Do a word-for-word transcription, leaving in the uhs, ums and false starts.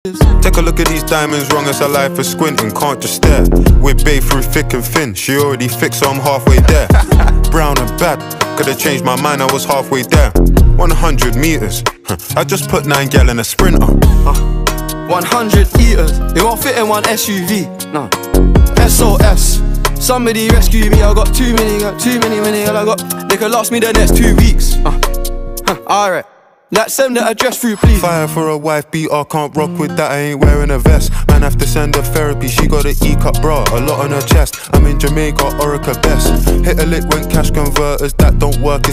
Take a look at these diamonds, wrong as a life for squinting, can't just stare. We're babe through thick and thin, she already fixed so I'm halfway there. Brown and bad, could've changed my mind, I was halfway there. one hundred meters, I just put nine gal in a sprinter. uh, one hundred eaters, it won't fit in one S U V, no. S O S, somebody rescue me, I got too many, got too many, many, I got, they could last me the next two weeks. uh, huh, Alright. Like send the address through, please. Fire for a wife beater, can't rock with that, I ain't wearing a vest. Man have to send her therapy, she got an E-cup bra, a lot on her chest. I'm in Jamaica, Orica best. Hit a lick when cash converters, that don't work.